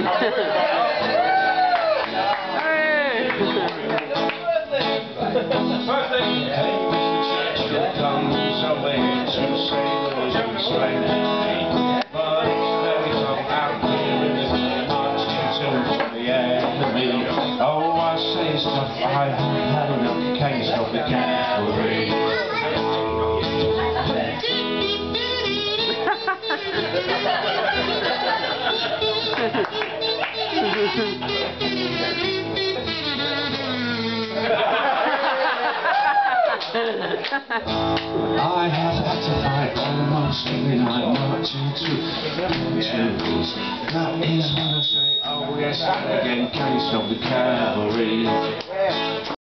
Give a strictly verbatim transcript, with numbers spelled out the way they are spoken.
Oh, I say stuff, I haven't had enough case of the cavalry. I have had to fight almost every night, marching to twos. That is when I say, oh yes, again, case of the cavalry.